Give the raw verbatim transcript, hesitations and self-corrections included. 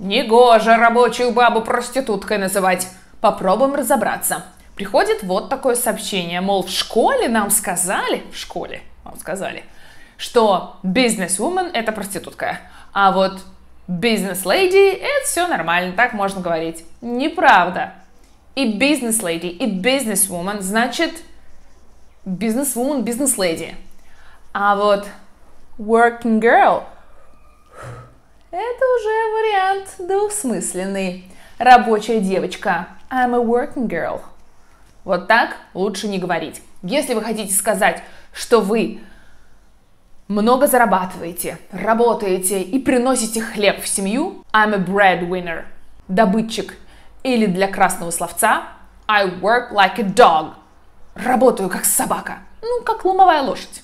Негоже рабочую бабу проституткой называть. Попробуем разобраться. Приходит вот такое сообщение, мол, в школе нам сказали, в школе вам сказали, что businesswoman – это проститутка, а вот business lady – это все нормально, так можно говорить. Неправда. И business lady, и businesswoman значит businesswoman, business lady. А вот working girl – это уже вариант двусмысленный. Рабочая девочка. I'm a working girl. Вот так лучше не говорить. Если вы хотите сказать, что вы много зарабатываете, работаете и приносите хлеб в семью, I'm a breadwinner. Добытчик. Или для красного словца I work like a dog. Работаю как собака. Ну, как ломовая лошадь.